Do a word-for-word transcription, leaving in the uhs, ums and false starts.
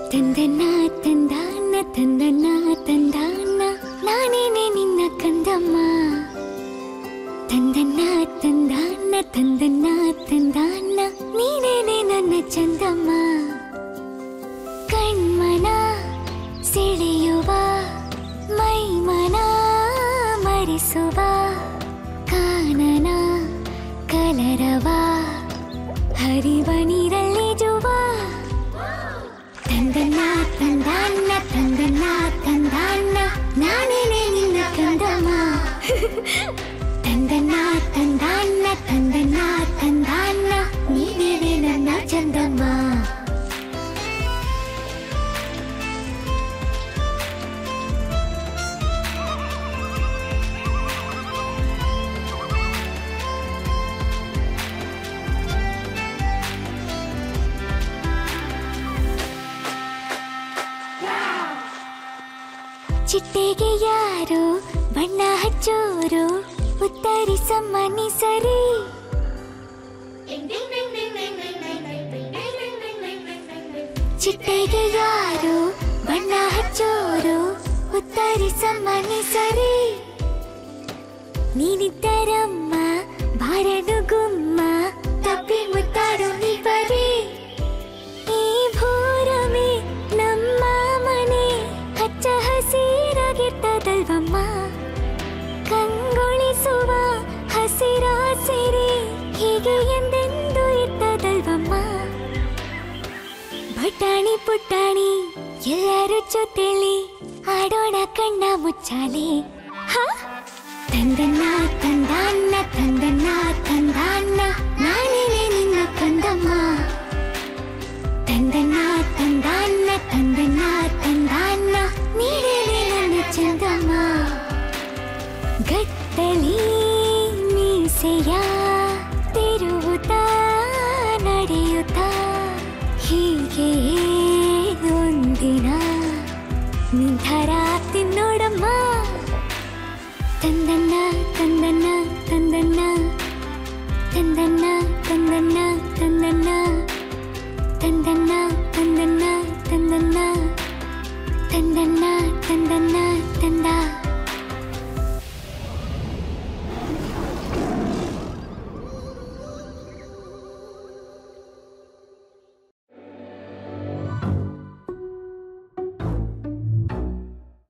ತಂದನ ತಂದಾನ ತಂದನ ತಂದಾನ ನಾನೇನೆ ನಿನ್ನ ಕಂದಮ್ಮ ತಂದನ ತಂದಾನ ತಂದನ ತಂದಾನ ನೀನೇನೆ ನನ್ನ ಚಂದಮ್ಮ ಕಣ್ಮನ ಸೆಳೆಯುವ ಮೈಮನ ಮರೆಸುವ ಕಾನನ ಕಲರವ ಹರಿವ ನೀರಲ್ಲಿ ಜುವ ತಂದನ ತಂದಾನ ತಂದನ ತಂದಾನ ನಾನೇನೆ ನಿನ್ನ ಕಂದಮ್ಮ ತಂದನ ತಂದಾನ ತಂದನ ತಂದಾನ ನೀನೇನೆ ನನ್ನ ಚಂದಮ್ಮ ಚಿಟ್ಟೆಗೆ ಯಾರು ಬಣ್ಣ ಹಚ್ಚೋರು ಉತ್ತರಿಸಮ್ಮ ನೀ ಸರಿ ಚಿಟ್ಟೆಗೆ ಯಾರು ಬಣ್ಣ ಹಚ್ಚೋರು ಉತ್ತರಿಸಮ್ಮ ನೀ ಸರಿ ನೀನಿದ್ದರಮ್ಮ ಬಾರನು ಗುಮ್ಮ ತಪ್ಪಿ ಮುತ್ತಾಡು ನೀ ಬರೀ ಈ ಭೂರಮೆ ನಮ್ಮ ಮನೆ ಹಚ್ಚ ಹಸಿರಾಗಿರ್ತದಲ್ವಮ್ಮ ಕಂಗೊಳಿಸುವ ಹಸಿರ ಸಿರಿ ಹೀಗೆ ಎಂದೆಂದು ಇರ್ತದಲ್ವಮ್ಮ ಬಟಾಣಿ ಪುಟಾಣಿ ಎಲ್ಲರೂ ಜೊತೆಲಿ ಆಡೋಣ ಕಣ್ಣ ಮುಚ್ಚಾಲೆ ತಂದನ್ನ ತಂದಾನ ತಂದನ್ನ ತಂದಾನ ನಾನೇನೆ ನಿನ್ನ ಕಂದಮ್ಮ ತಂದನ್ನ ತಂದಾನ ತಂದನ್ನ ತಂದಾನ ನೀನೇನೆ ನನ್ನ ಚಂದಮ್ಮ ಗಟ್ಟಲಿ ಮೀಸೆಯ ತಿರುವುತ್ತಾ ನಡೆಯುತ್ತಾ ಹೀಗೆ ಒಂದಿನ ನಿಂತರ ತಿನ್ನೋಡಮ್ಮ ತಂದನ್ನ ತಂದನ್ನ ತಂದನ್ನ ತಂದನ್ನ ತಂದನ್ನ ತಂದನ್ನ ತಂದನ್ನ ತಂದನ್ನ ತಂದನ್ನ ತಂದನ್ನ ತಂದನ್ನ ತಂದ